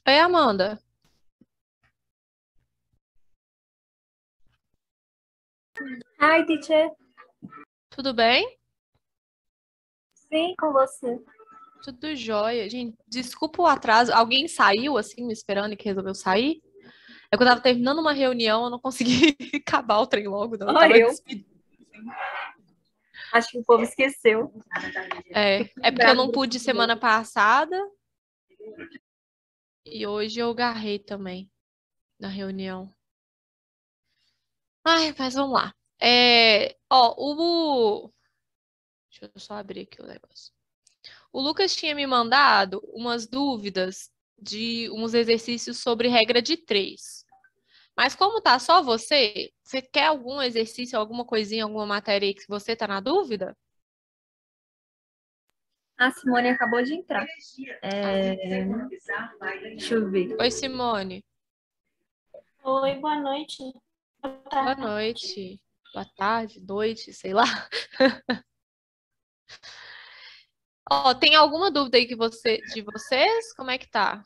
Oi, Amanda. Ai, teacher. Tudo bem? Sim, com você. Tudo jóia. Gente, desculpa o atraso. Alguém saiu assim, me esperando e que resolveu sair? É que eu tava terminando uma reunião, eu não consegui acabar o trem logo, não. Eu Ó, tava eu. despedida. Acho que o povo esqueceu. É, Fico é porque eu lembrado não do pude grupo semana dele. passada e hoje eu garrei também na reunião. Ai, mas vamos lá. Deixa eu só abrir aqui o negócio. O Lucas tinha me mandado umas dúvidas de uns exercícios sobre regra de três. Mas como tá só você, você quer algum exercício, alguma coisinha, alguma matéria aí que você tá na dúvida? A Simone acabou de entrar. Deixa eu ver. Oi, Simone. Oi, boa noite. Boa Boa tarde. noite. Boa tarde, noite, sei lá. Ó, tem alguma dúvida aí de vocês? Como é que tá?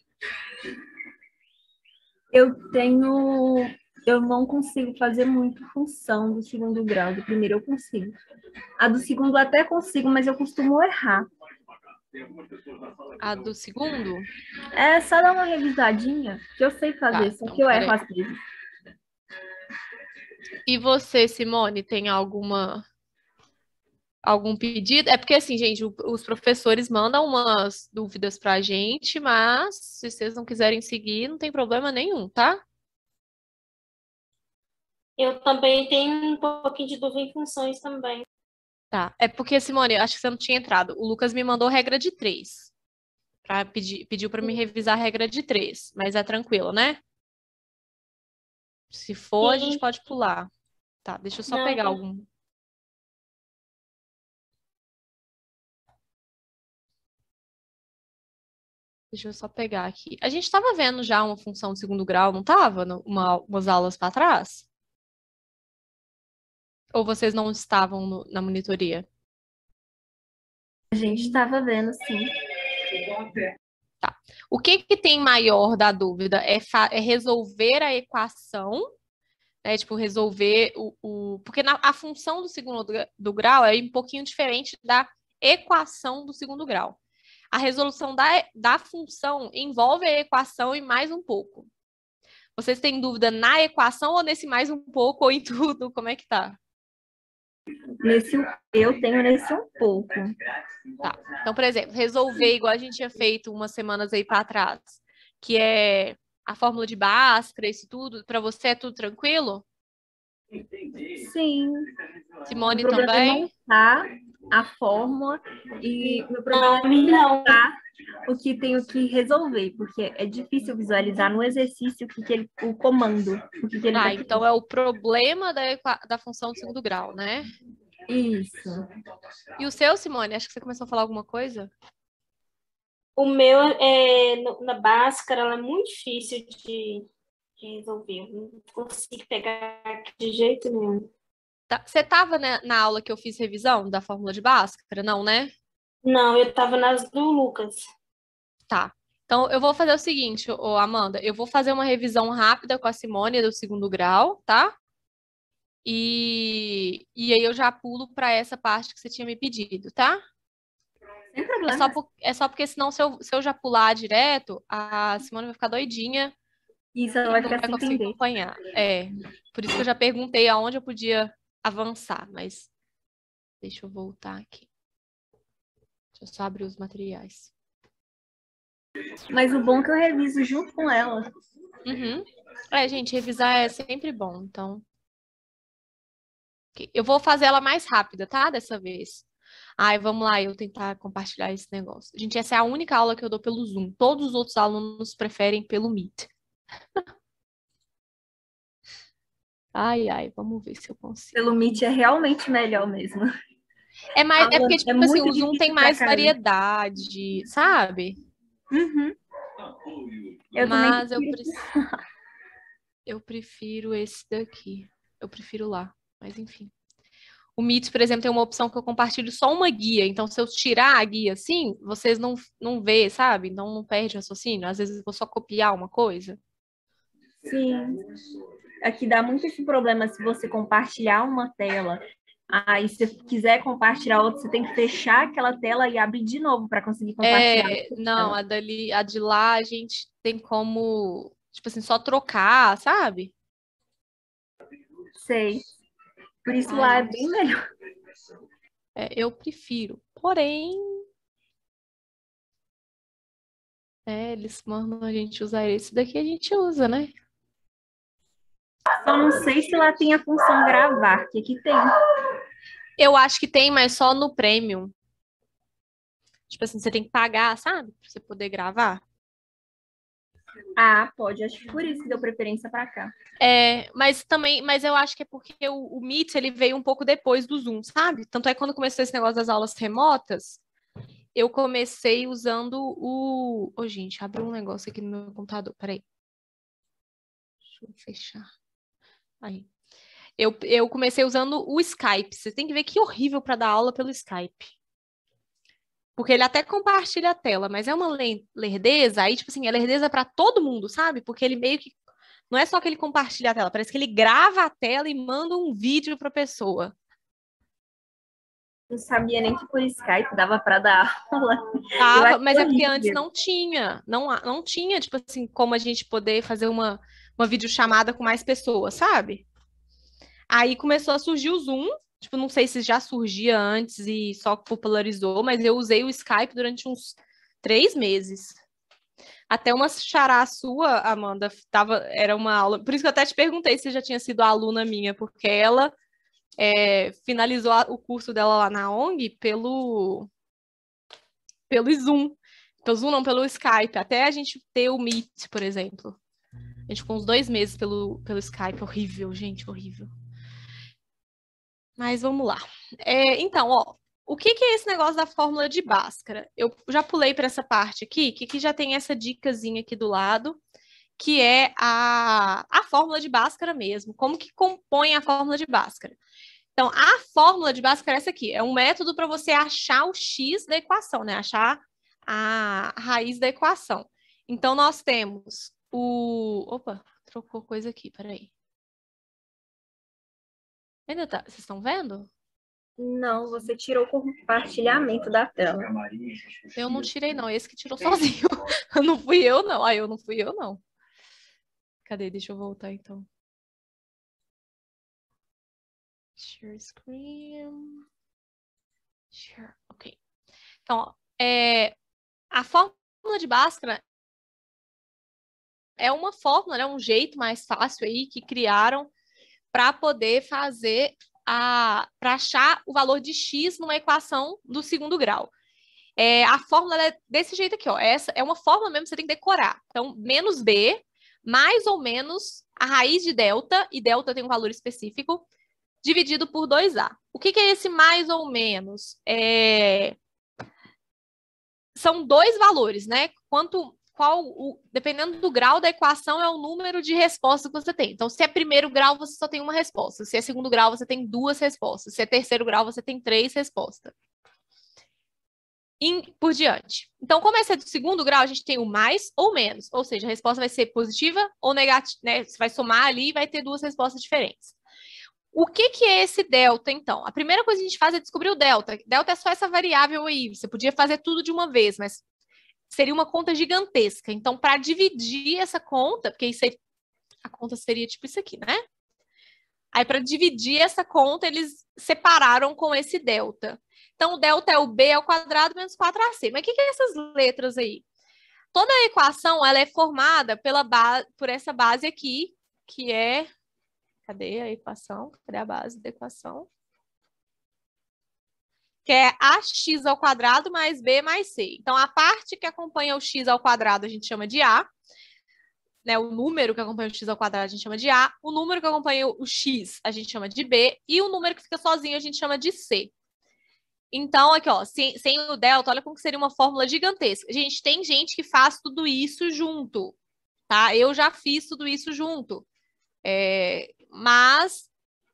Eu tenho. Eu não consigo fazer muito função do segundo grau. Do primeiro eu consigo. A do segundo eu até consigo, mas eu costumo errar. A do segundo? É só dar uma revisadinha que eu sei fazer, Tá, só então, que eu erro peraí. às vezes. E você, Simone, tem algum pedido? É porque assim, gente, os professores mandam umas dúvidas pra gente, mas se vocês não quiserem seguir, não tem problema nenhum, tá? Eu também tenho um pouquinho de dúvida em funções também. Tá. É porque, Simone, eu acho que você não tinha entrado. O Lucas me mandou regra de três. Pediu pra me revisar a regra de três. Mas é tranquilo, né? Se for, a gente Sim, pode pular. Tá, deixa eu só não, pegar algum. Deixa eu só pegar aqui. A gente tava vendo já uma função de segundo grau, não tava? Umas aulas pra trás? Ou vocês não estavam na monitoria? A gente estava vendo, sim. Tá. O que que tem maior da dúvida? É resolver a equação, né? Tipo, resolver porque a função do segundo do grau é um pouquinho diferente da equação do segundo grau. A resolução da função envolve a equação e mais um pouco. Vocês têm dúvida na equação ou nesse mais um pouco ou em tudo? Como é que tá? Nesse, eu tenho nesse um pouco. Tá. Então, por exemplo, resolver igual a gente tinha feito umas semanas aí para trás, que é a fórmula de Bhaskara, isso tudo, para você é tudo tranquilo? Sim. O Simone problema é também? montar a fórmula e o meu problema não, é não. visualizar o que tenho que resolver, porque é difícil visualizar no exercício o comando, o que ele está Ah, querendo. então é o problema da função de segundo grau, né? Isso. E o seu, Simone? Acho que você começou a falar alguma coisa? O meu é na Bhaskara, ela é muito difícil de resolver. Eu não consigo pegar de jeito nenhum. Você estava, né, na aula que eu fiz revisão da fórmula de Bhaskara? Não, né? Não, eu tava nas do Lucas. Tá. Então, eu vou fazer o seguinte, ô Amanda, eu vou fazer uma revisão rápida com a Simone do segundo grau, tá? E aí eu já pulo para essa parte que você tinha me pedido, tá? Sem É só, problemas. é só porque senão se eu já pular direto, a Simone vai ficar doidinha Isso ela e vai não ficar vai sem conseguir entender. acompanhar. É, por isso que eu já perguntei aonde eu podia avançar, mas deixa eu voltar aqui. Deixa eu só abrir os materiais. Mas o bom é que eu reviso junto com ela. Uhum. É, gente, revisar é sempre bom, então. Ok. Eu vou fazer ela mais rápida, tá? Dessa vez. Ai, vamos lá, eu tentar compartilhar esse negócio. Gente, essa é a única aula que eu dou pelo Zoom. Todos os outros alunos preferem pelo Meet. Ai, ai, vamos ver se eu consigo. Pelo Meet é realmente melhor mesmo. A É aula porque, é tipo assim, muito o Zoom tem difícil para mais cair. variedade, sabe? Uhum. Eu também Mas prefiro. eu prefiro esse daqui. Eu prefiro lá, mas enfim. O Meet, por exemplo, tem uma opção que eu compartilho só uma guia. Então, se eu tirar a guia assim, vocês não vê, sabe? Então, não perde o raciocínio. Às vezes, eu vou só copiar uma coisa. Sim. Aqui dá muito esse problema se você compartilhar uma tela. Aí, se você quiser compartilhar outra, você tem que fechar aquela tela e abrir de novo para conseguir compartilhar. Não, a de lá, a gente tem como, tipo assim, só trocar, sabe? Sei. Por isso Ai, lá é bem melhor. eu prefiro. Porém, eles mandam a gente usar esse daqui, a gente usa, né? Só não sei se lá tem a função gravar, que aqui tem. Eu acho que tem, mas só no Premium. Tipo assim, você tem que pagar, sabe? Pra você poder gravar. Ah, pode. Acho que por isso que deu preferência para cá. Mas eu acho que é porque o Meet, ele veio um pouco depois do Zoom, sabe? Tanto é que quando começou esse negócio das aulas remotas, eu comecei usando o... Ô, gente, abriu um negócio aqui no meu computador, peraí. Deixa eu fechar. Aí. Eu comecei usando o Skype. Você tem que ver que horrível para dar aula pelo Skype. Porque ele até compartilha a tela, mas é uma lerdeza, aí, tipo assim, é lerdeza para todo mundo, sabe? Porque ele meio que. Não é só que ele compartilha a tela, parece que ele grava a tela e manda um vídeo para a pessoa. Não sabia nem que por Skype dava para dar aula. Tava, mas é porque antes não tinha. Não tinha, tipo assim, como a gente poder fazer uma videochamada com mais pessoas, sabe? Aí começou a surgir o Zoom. Tipo, não sei se já surgia antes e só popularizou, mas eu usei o Skype durante uns 3 meses. Até uma xará sua, Amanda, era uma aula. Por isso que eu até te perguntei se já tinha sido aluna minha, porque ela finalizou o curso dela lá na ONG pelo Zoom. Pelo Zoom, não, pelo Skype. Até a gente ter o Meet, por exemplo. A gente ficou uns 2 meses pelo Skype. Horrível, gente, horrível. Mas vamos lá. Então, ó, o que é esse negócio da fórmula de Bhaskara? Eu já pulei para essa parte aqui, que já tem essa dicasinha aqui do lado, que é a fórmula de Bhaskara mesmo. Como que compõe a fórmula de Bhaskara? Então, a fórmula de Bhaskara é essa aqui. É um método para você achar o x da equação, né? Achar a raiz da equação. Então, nós temos o... Opa, trocou coisa aqui, peraí. Ainda tá... Vocês estão vendo? Não, você tirou o compartilhamento da tela. Eu não tirei, não. Esse que tirou sozinho. Não fui eu, não. Ah, eu não fui eu, não. Cadê? Deixa eu voltar, então. Share screen. Share. Ok. Então, ó, a fórmula de Bhaskara é uma fórmula, né, um jeito mais fácil aí que criaram para poder fazer para achar o valor de x numa equação do segundo grau. A fórmula é desse jeito aqui, ó. Essa é uma fórmula mesmo que você tem que decorar. Então, menos b, mais ou menos a raiz de delta, e delta tem um valor específico, dividido por 2a. O que é esse mais ou menos? São 2 valores, né? Dependendo do grau da equação, é o número de respostas que você tem. Então, se é primeiro grau, você só tem uma resposta. Se é segundo grau, você tem 2 respostas. Se é terceiro grau, você tem 3 respostas. Por diante. Então, como esse é do segundo grau, a gente tem o mais ou menos. Ou seja, a resposta vai ser positiva ou negativa, né? Você vai somar ali e vai ter 2 respostas diferentes. O que é esse delta, então? A primeira coisa que a gente faz é descobrir o delta. Delta é só essa variável aí. Você podia fazer tudo de uma vez, mas seria uma conta gigantesca. Então, para dividir essa conta, porque a conta seria tipo isso aqui, né? Aí, para dividir essa conta, eles separaram com esse delta. Então, o delta é o b ao quadrado menos 4ac. Mas o que é essas letras aí? Toda a equação ela é formada por essa base aqui, que é... Cadê a equação? Cadê a base da equação? Que é ax ao quadrado mais b mais c. Então, a parte que acompanha o x ao quadrado a gente chama de a. Né, o número que acompanha o x ao quadrado a gente chama de a. O número que acompanha o x a gente chama de b. E o número que fica sozinho a gente chama de c. Então, aqui, ó, sem o delta, olha como que seria uma fórmula gigantesca. Gente, tem gente que faz tudo isso junto, tá? Eu já fiz tudo isso junto. Mas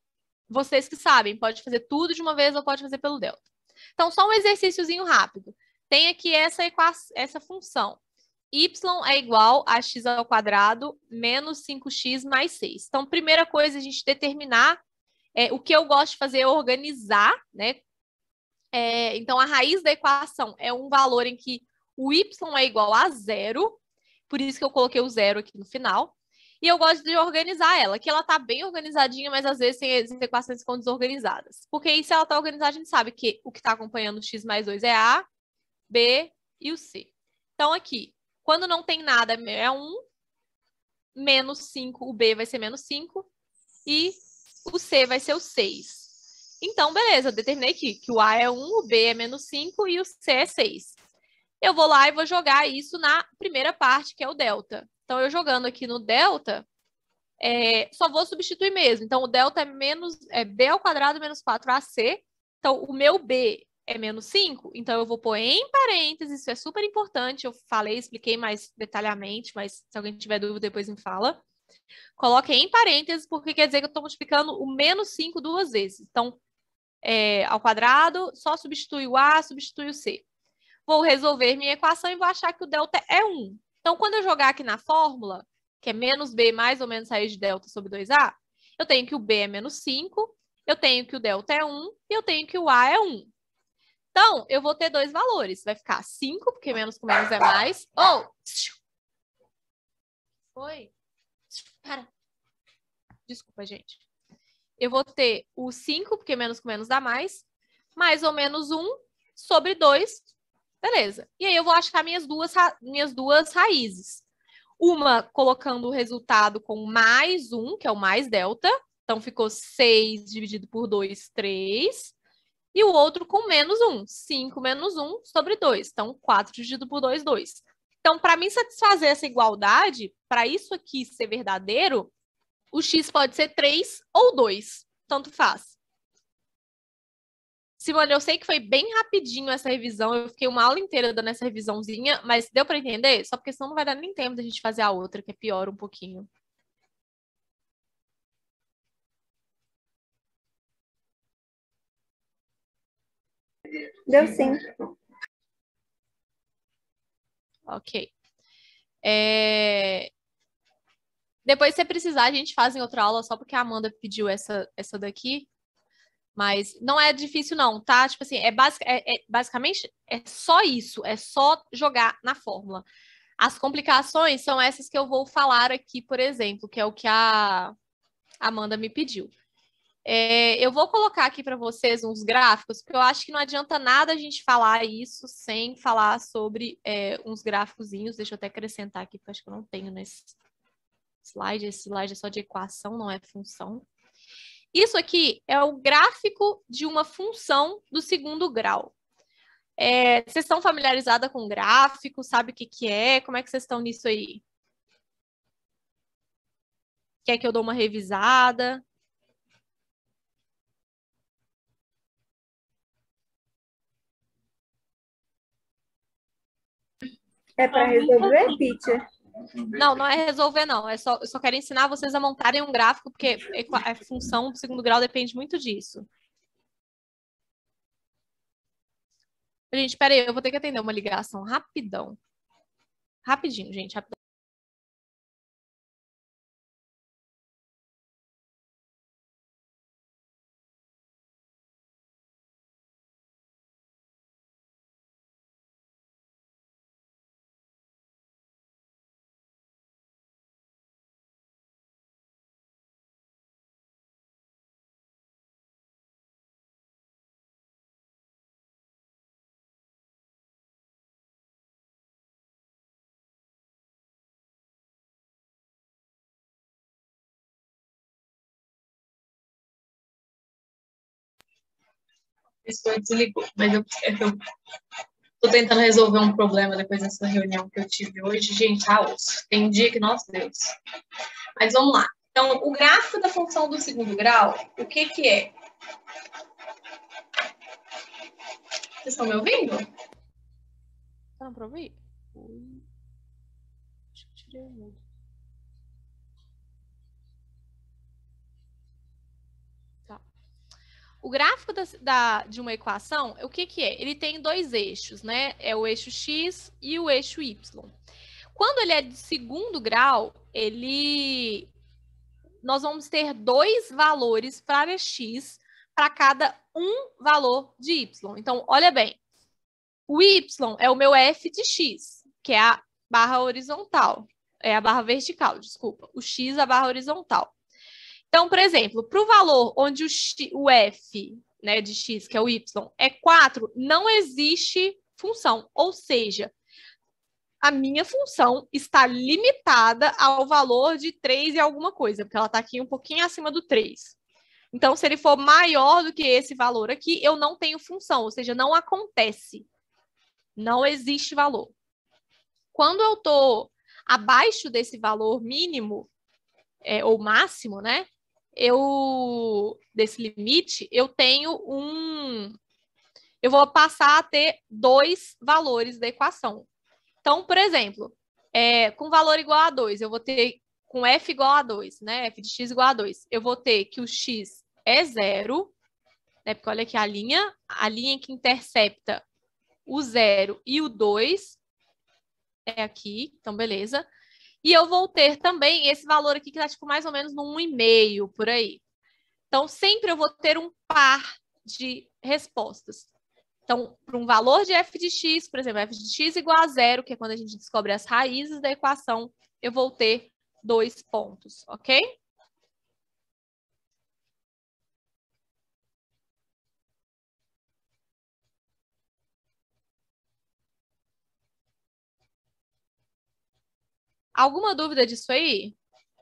vocês que sabem, pode fazer tudo de uma vez ou pode fazer pelo delta. Então, só um exercíciozinho rápido. Tem aqui essa função. Y é igual a x ao quadrado menos 5x mais 6. Então, primeira coisa, a gente determinar o que eu gosto de fazer é organizar, né? Então, a raiz da equação é um valor em que o y é igual a zero, por isso que eu coloquei o zero aqui no final. E eu gosto de organizar ela, que ela tá bem organizadinha, mas às vezes tem as equações que ficam desorganizadas. Porque aí, se ela tá organizada, a gente sabe que o que está acompanhando o x mais 2 é A, B e o C. Então, aqui, quando não tem nada, é 1, menos 5, o B vai ser menos 5, e o C vai ser o 6. Então, beleza, eu determinei aqui que o A é 1, o B é menos 5 e o C é 6. Eu vou lá e vou jogar isso na primeira parte, que é o delta. Então, eu jogando aqui no delta, só vou substituir mesmo. Então, o delta é B ao quadrado menos 4AC. Então, o meu B é menos 5. Então, eu vou pôr em parênteses. Isso é super importante. Eu falei, expliquei mais detalhadamente, mas se alguém tiver dúvida, depois me fala. Coloque em parênteses, porque quer dizer que eu estou multiplicando o menos 5 duas vezes. Então, ao quadrado, só substitui o A, substitui o C. Vou resolver minha equação e vou achar que o delta é 1. Então, quando eu jogar aqui na fórmula, que é menos B mais ou menos raiz de delta sobre 2A, eu tenho que o B é menos 5, eu tenho que o delta é 1 e eu tenho que o A é 1. Então, eu vou ter dois valores. Vai ficar 5, porque menos com menos é mais. Foi? Para. Desculpa, gente. Eu vou ter o 5, porque menos com menos dá mais ou menos 1 sobre 2. Beleza. E aí eu vou achar minhas duas raízes. Uma colocando o resultado com mais 1, que é o mais delta. Então, ficou 6 dividido por 2, 3. E o outro com menos 1. 5 menos 1 sobre 2. Então, 4 dividido por 2, 2. Então, para mim satisfazer essa igualdade, para isso aqui ser verdadeiro, o x pode ser 3 ou 2. Tanto faz. Simone, eu sei que foi bem rapidinho essa revisão. Eu fiquei uma aula inteira dando essa revisãozinha, mas deu para entender? Só porque senão não vai dar nem tempo da gente fazer a outra, que é pior um pouquinho. Deu sim. Ok. Depois, se precisar, a gente faz em outra aula, só porque a Amanda pediu essa daqui. Mas não é difícil, não, tá? Tipo assim, basicamente é só isso, é só jogar na fórmula. As complicações são essas que eu vou falar aqui, por exemplo, que é o que a Amanda me pediu. Eu vou colocar aqui para vocês uns gráficos, porque eu acho que não adianta nada a gente falar isso sem falar sobre uns gráficozinhos. Deixa eu até acrescentar aqui, porque eu acho que eu não tenho nesse slide. Esse slide é só de equação, não é função. Isso aqui é o gráfico de uma função do segundo grau. Vocês estão familiarizadas com gráfico? Sabe o que é? Como é que vocês estão nisso aí? Quer que eu dou uma revisada? É para resolver, Pitcher? Não, não é resolver, não. Eu só quero ensinar vocês a montarem um gráfico, porque a função do segundo grau depende muito disso. Gente, peraí, eu vou ter que atender uma ligação rapidão. Rapidinho, gente, rapidão. A pessoa desligou, mas eu tô tentando resolver um problema depois dessa reunião que eu tive hoje. Gente, osso. Tem um dia que, nossa Deus. Mas vamos lá. Então, o gráfico da função do segundo grau, o que que é? Vocês estão me ouvindo? Tá dando pra ouvir? Acho que tirei o mudo. Tá. O gráfico de uma equação, o que que é? Ele tem dois eixos, né? É o eixo x e o eixo y. Quando ele é de segundo grau, nós vamos ter dois valores para x para cada um valor de y. Então, olha bem, o y é o meu f de x, que é a barra horizontal, é a barra vertical, desculpa. O x é a barra horizontal. Então, por exemplo, para o valor onde o f, né, de x, que é o y, é 4, não existe função. Ou seja, a minha função está limitada ao valor de 3 e alguma coisa, porque ela está aqui um pouquinho acima do 3. Então, se ele for maior do que esse valor aqui, eu não tenho função, ou seja, não acontece. Não existe valor. Quando eu estou abaixo desse valor mínimo, ou máximo, né? Desse limite, eu vou passar a ter dois valores da equação. Então, por exemplo, com valor igual a 2, eu vou ter com f igual a 2, né? F de x igual a 2. Eu vou ter que o x é 0, né? Porque olha aqui a linha que intercepta o 0 e o 2 é aqui, então beleza. E eu vou ter também esse valor aqui que está tipo, mais ou menos no 1,5 por aí. Então, sempre eu vou ter um par de respostas. Então, para um valor de f de x, por exemplo, f de x igual a 0, que é quando a gente descobre as raízes da equação, eu vou ter 2 pontos, ok? Alguma dúvida disso aí?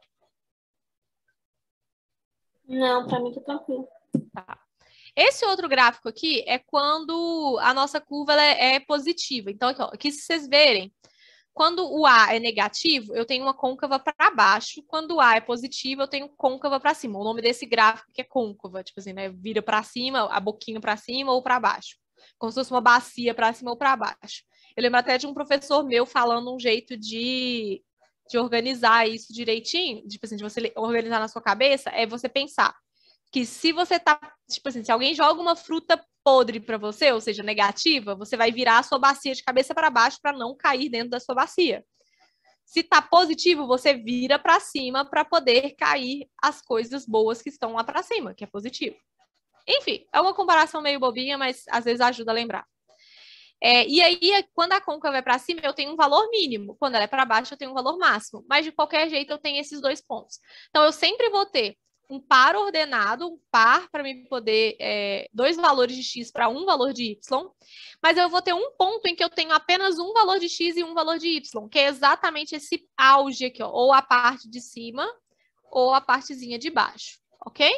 Não, para mim tá tranquilo. Tá. Esse outro gráfico aqui é quando a nossa curva ela é positiva. Então, aqui se vocês verem, quando o A é negativo, eu tenho uma côncava para baixo. Quando o A é positivo, eu tenho côncava para cima. O nome desse gráfico que é côncava, tipo assim, né? Vira para cima, a boquinha para cima ou para baixo. Como se fosse uma bacia para cima ou para baixo. Eu lembro até de um professor meu falando um jeito de organizar isso direitinho, tipo assim, de você organizar na sua cabeça, é você pensar que se você tá, tipo assim, se alguém joga uma fruta podre para você, ou seja, negativa, você vai virar a sua bacia de cabeça para baixo para não cair dentro da sua bacia. Se tá positivo, você vira para cima para poder cair as coisas boas que estão lá para cima, que é positivo. Enfim, é uma comparação meio bobinha, mas às vezes ajuda a lembrar. E aí, quando a côncava vai para cima, eu tenho um valor mínimo. Quando ela é para baixo, eu tenho um valor máximo. Mas, de qualquer jeito, eu tenho esses dois pontos. Então, eu sempre vou ter um par ordenado, um par para me poder, dois valores de x para um valor de y, mas eu vou ter um ponto em que eu tenho apenas um valor de x e um valor de y, que é exatamente esse auge aqui, ó, ou a parte de cima ou a partezinha de baixo, ok?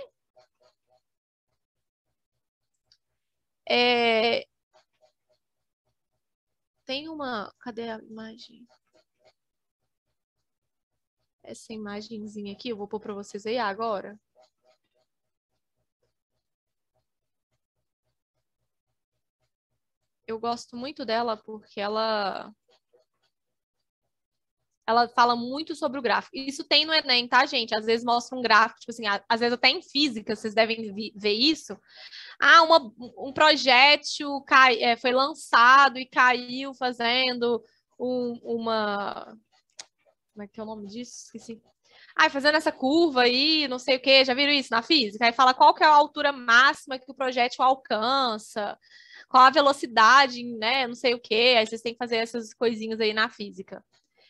Tem uma... Cadê a imagem? Essa imagenzinha aqui, eu vou pôr para vocês aí agora. Eu gosto muito dela porque ela fala muito sobre o gráfico. Isso tem no Enem, tá, gente? Às vezes mostra um gráfico, tipo assim, às vezes até em física, vocês devem ver isso. Ah, um projétil foi lançado e caiu fazendo uma... Como é que é o nome disso? Esqueci. Fazendo essa curva aí, não sei o quê, já viram isso na física? Aí fala qual que é a altura máxima que o projétil alcança, qual a velocidade, né, não sei o quê, aí vocês têm que fazer essas coisinhas aí na física.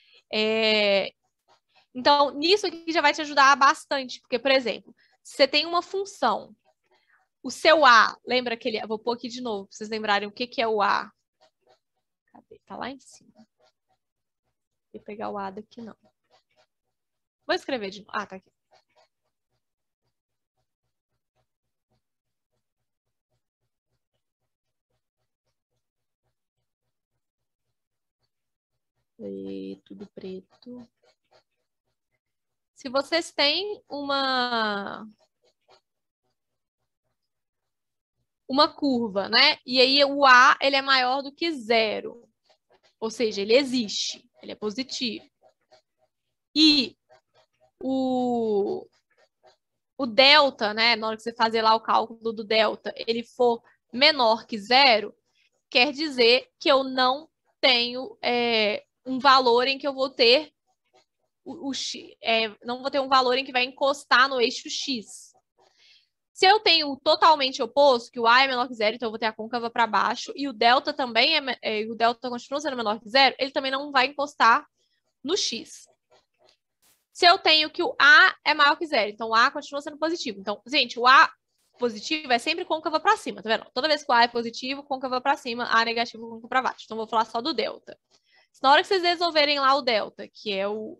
Então, nisso aqui já vai te ajudar bastante, porque, por exemplo, se você tem uma função, o seu A, lembra aquele... Vou pôr aqui de novo, para vocês lembrarem o que é o A. Cadê? Tá lá em cima. Vou pegar o A daqui, não. Vou escrever de novo. Tá aqui. E tudo preto. Se vocês têm uma curva, né? E aí o A, ele é maior do que 0. Ou seja, ele existe, ele é positivo. E o o delta, né, na hora que você fazer lá o cálculo do delta, ele for menor que 0, quer dizer que eu não tenho um valor em que eu vou ter não vou ter um valor em que vai encostar no eixo X. Se eu tenho o totalmente oposto, que o A é menor que 0, então eu vou ter a côncava para baixo, e o delta também o delta continua sendo menor que 0, ele também não vai encostar no X. Se eu tenho que o A é maior que 0, então o A continua sendo positivo. Então, gente, o A positivo é sempre côncava para cima, tá vendo? Toda vez que o A é positivo, côncava para cima, A negativo, côncava para baixo. Então, vou falar só do delta. Na hora que vocês resolverem lá o delta, que é o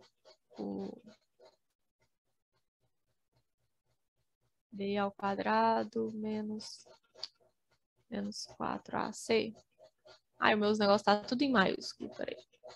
B ao quadrado menos 4AC. Ai, os meus negócios tá tudo em maiúsculo, peraí.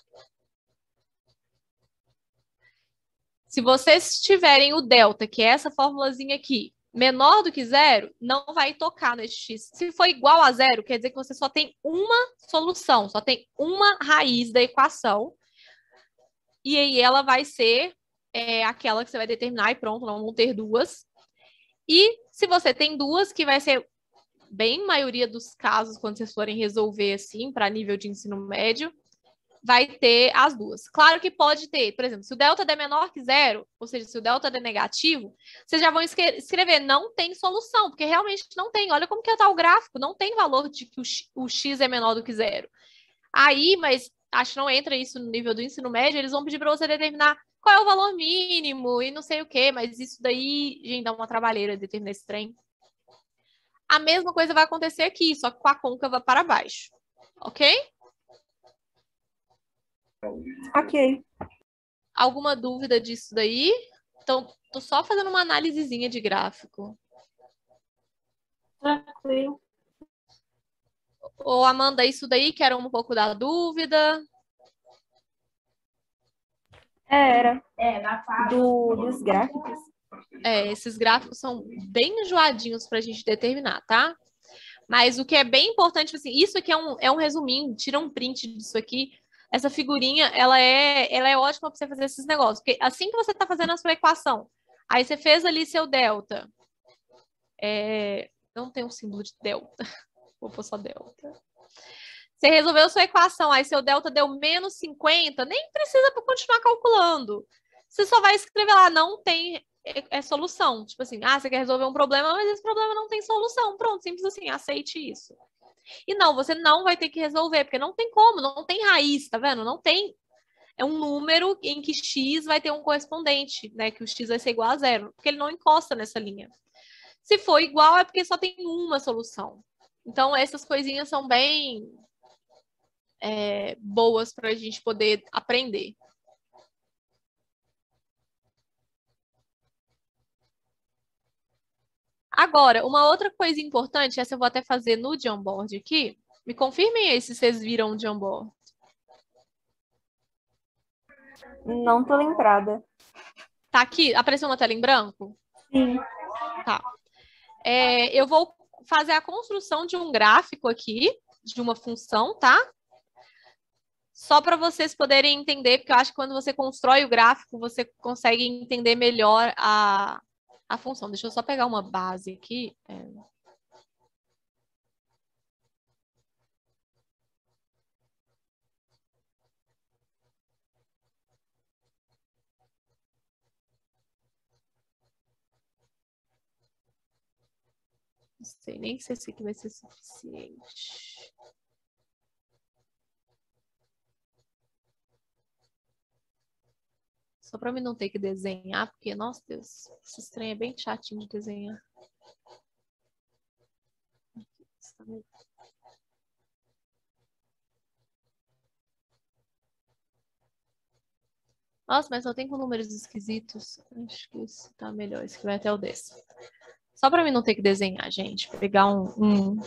Se vocês tiverem o delta, que é essa formulazinha aqui, menor do que 0, não vai tocar no eixo X. Se for igual a 0, quer dizer que você só tem uma solução, só tem uma raiz da equação. E aí ela vai ser aquela que você vai determinar e pronto, não vão ter duas. E se você tem duas, que vai ser bem maioria dos casos, quando vocês forem resolver assim, para nível de ensino médio, vai ter as duas. Claro que pode ter, por exemplo, se o delta é menor que 0, ou seja, se o delta é negativo, vocês já vão escrever não tem solução, porque realmente não tem. Olha como que está o gráfico, não tem valor de que o x é menor do que 0. Aí, mas acho que não entra isso no nível do ensino médio, eles vão pedir para você determinar qual é o valor mínimo e não sei o quê, mas isso daí, gente, dá uma trabalheira determinar esse trem. A mesma coisa vai acontecer aqui, só que com a côncava para baixo. Ok? Ok. Alguma dúvida disso daí? Então, tô só fazendo uma análisezinha de gráfico. Tranquilo. Ô, Amanda, isso daí que era um pouco da dúvida? Era. Dos gráficos. Esses gráficos são bem enjoadinhos para a gente determinar, tá? Mas o que é bem importante, assim, isso aqui é um resuminho, tira um print disso aqui. Essa figurinha, ela é ótima para você fazer esses negócios. Porque assim que você está fazendo a sua equação, aí você fez ali seu delta. Não tem um símbolo de delta. Vou pôr só delta. Você resolveu sua equação, aí seu delta deu menos 50, nem precisa continuar calculando. Você só vai escrever lá, não tem solução. Tipo assim, você quer resolver um problema, mas esse problema não tem solução. Pronto, simples assim, aceite isso. E não, você não vai ter que resolver, porque não tem como, não tem raiz, tá vendo? Não tem. É um número em que x vai ter um correspondente, né? Que o x vai ser igual a 0, porque ele não encosta nessa linha. Se for igual, é porque só tem uma solução. Então, essas coisinhas são bem boas para a gente poder aprender. Agora, uma outra coisa importante, essa eu vou até fazer no Jamboard aqui. Me confirmem aí se vocês viram o Jamboard. Não tô lembrada. Tá aqui? Apareceu uma tela em branco? Sim. Tá. Eu vou fazer a construção de um gráfico aqui, de uma função, tá? Só para vocês poderem entender, porque eu acho que quando você constrói o gráfico, você consegue entender melhor a função. Deixa eu só pegar uma base aqui. Não sei nem se esse aqui vai ser suficiente. Só para mim não ter que desenhar, porque, nossa Deus, esse trem é bem chatinho de desenhar. Nossa, mas só tem com números esquisitos. Acho que esse tá melhor, esse que vai até o décimo. Só para mim não ter que desenhar, gente. Pegar um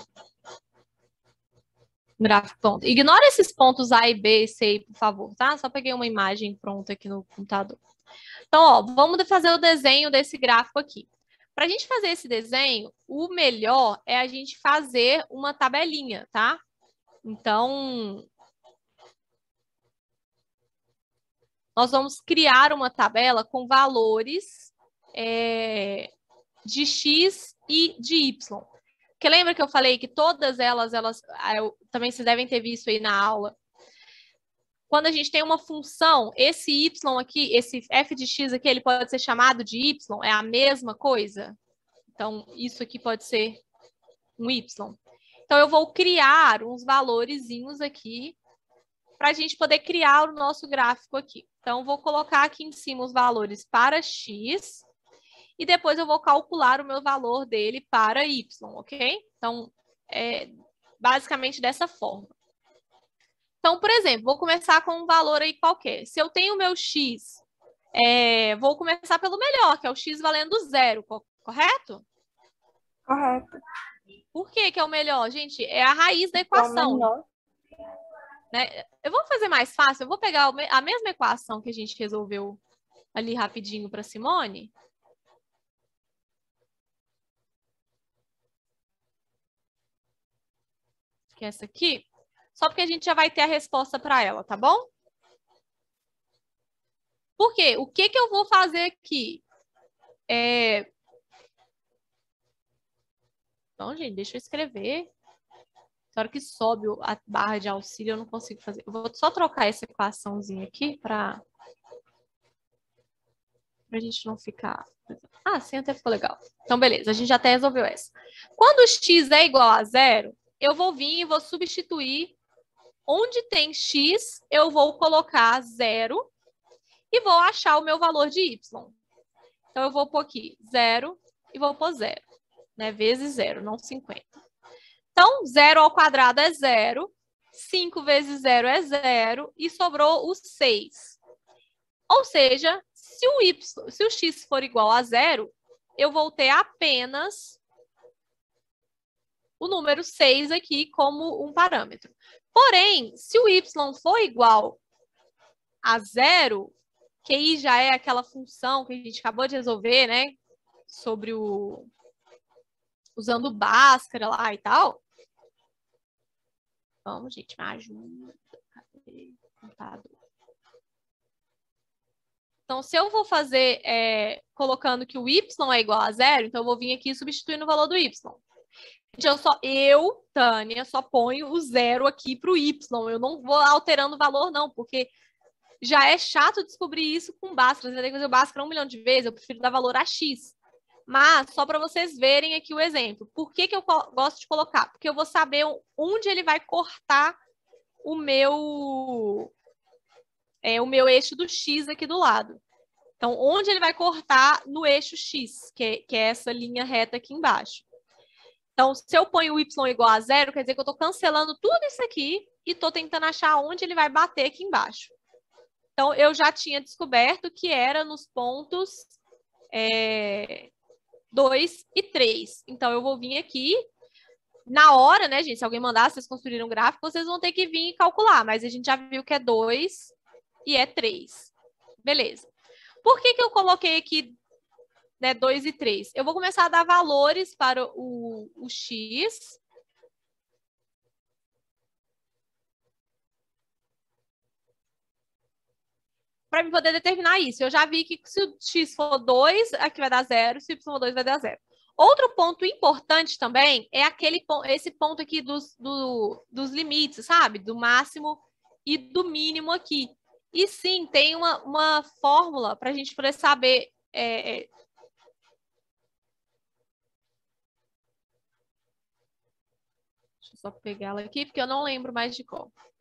gráfico pronto. Ignora esses pontos A e B e C, por favor, tá? Só peguei uma imagem pronta aqui no computador. Então, ó, vamos fazer o desenho desse gráfico aqui. Para a gente fazer esse desenho, o melhor é a gente fazer uma tabelinha, tá? Então, nós vamos criar uma tabela com valores de x e de y. Porque lembra que eu falei que todas elas também vocês devem ter visto aí na aula. Quando a gente tem uma função, esse y aqui, esse f de x aqui, ele pode ser chamado de y, é a mesma coisa? Então, isso aqui pode ser um y. Então, eu vou criar uns valorezinhos aqui para a gente poder criar o nosso gráfico aqui. Então, vou colocar aqui em cima os valores para x e depois eu vou calcular o meu valor dele para y, ok? Então, basicamente dessa forma. Então, por exemplo, vou começar com um valor aí qualquer. Se eu tenho o meu x, vou começar pelo melhor, que é o x valendo 0, correto? Correto. Por que que é o melhor? Gente, é a raiz da equação. Né? Eu vou fazer mais fácil, eu vou pegar a mesma equação que a gente resolveu ali rapidinho para Simone. Que é essa aqui. Só porque a gente já vai ter a resposta para ela, tá bom? Por quê? O que que eu vou fazer aqui? Então, gente, deixa eu escrever. Na hora que sobe a barra de auxílio, eu não consigo fazer. Eu vou só trocar essa equaçãozinha aqui para a gente não ficar... Ah, sim, até ficou legal. Então, beleza, a gente já até resolveu essa. Quando x é igual a 0, eu vou vir e vou substituir. Onde tem x, eu vou colocar 0 e vou achar o meu valor de y. Então, eu vou pôr aqui 0 e vou pôr 0, né? Vezes 0, não 50. Então, 0 ao quadrado é 0, 5 vezes 0 é 0 e sobrou o 6. Ou seja, se o x for igual a 0, eu vou ter apenas o número 6 aqui como um parâmetro. Porém, se o y for igual a 0, que aí já é aquela função que a gente acabou de resolver, né? Sobre usando Bhaskara lá e tal. Vamos, gente, me ajuda. Cadê o computador? Então, se eu vou fazer colocando que o y é igual a 0, então eu vou vir aqui substituindo o valor do y. Eu, Tânia, só ponho o 0 aqui para o y. Eu não vou alterando o valor, não, porque já é chato descobrir isso com Bhaskara. Você vai ter que fazer o Bhaskara 1 milhão de vezes, eu prefiro dar valor a x. Mas, só para vocês verem aqui o exemplo. Por que que eu gosto de colocar? Porque eu vou saber onde ele vai cortar o meu eixo do x aqui do lado. Então, onde ele vai cortar no eixo x, que é essa linha reta aqui embaixo. Então, se eu ponho o y igual a 0, quer dizer que eu estou cancelando tudo isso aqui e estou tentando achar onde ele vai bater aqui embaixo. Então, eu já tinha descoberto que era nos pontos 2 e 3. Então, eu vou vir aqui. Na hora, né, gente? Se alguém mandar, vocês construírem um gráfico, vocês vão ter que vir e calcular. Mas a gente já viu que é 2 e é 3. Beleza. Por que que eu coloquei aqui 2 e 3? Eu vou começar a dar valores para o x. Para eu poder determinar isso. Eu já vi que se o x for 2, aqui vai dar 0. Se o y for 2, vai dar 0. Outro ponto importante também é esse ponto aqui dos limites, sabe? Do máximo e do mínimo aqui. E sim, tem uma fórmula para a gente poder saber... Deixa eu só pegar ela aqui, porque eu não lembro mais de qual.